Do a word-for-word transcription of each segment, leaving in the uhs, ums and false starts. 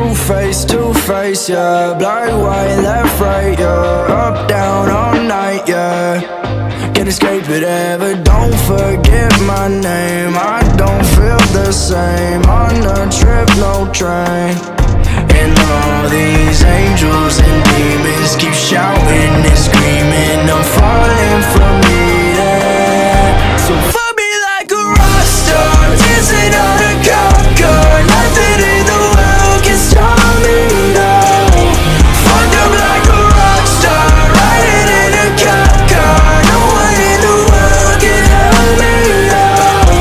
two-face, two-face, yeah. Black, white, left, right, yeah. Up, down, all night, yeah. Can't escape it ever, don't forget my name. I don't feel the same on a trip, no train. And all these angels and demons keep shouting and screaming, I'm falling from needing. So fuck me like a rock star, dancing on a cop car. Nothing in the world can stop me now. Fucked up like a rock star, riding in a cop car. No one in the world can help me now.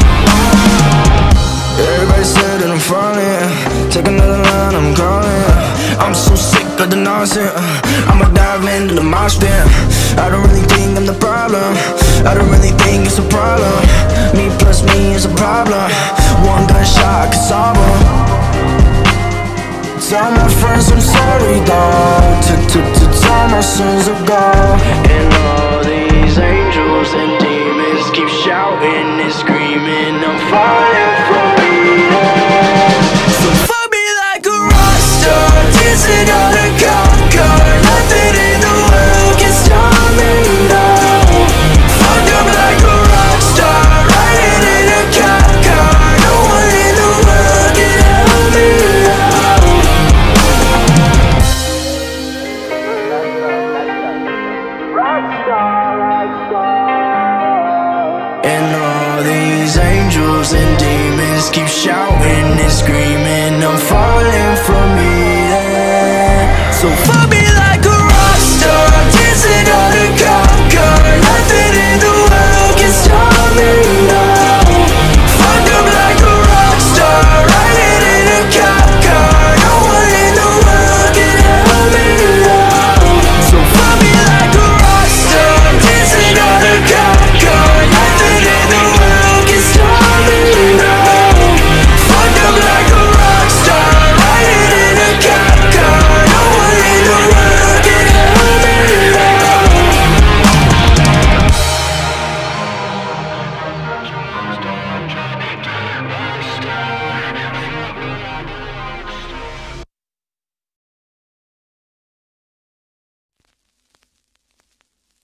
Everybody said that I'm falling, take another line, I'm calling. I'm so sick of the nonsense, I'ma dive into the mosh pit. I don't really think I'm the problem, I don't really think it's a problem. Me plus me is a problem, one gunshot could solve 'em. Tell my friends I'm sorry, dawg. Tell my sins are gone. And all these angels and demons keep shouting and screaming, I'm falling from